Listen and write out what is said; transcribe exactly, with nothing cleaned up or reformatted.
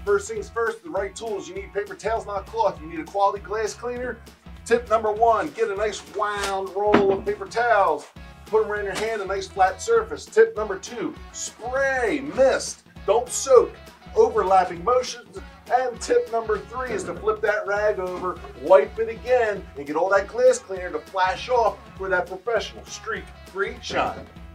first things first, the right tools. You need paper towels, not cloth. You need a quality glass cleaner. Tip number one, get a nice wound roll of paper towels. Put them around your hand, a nice flat surface. Tip number two, spray, mist, don't soak, overlapping motions. And tip number three is to flip that rag over, wipe it again, and get all that glass cleaner to flash off for that professional streak-free shine.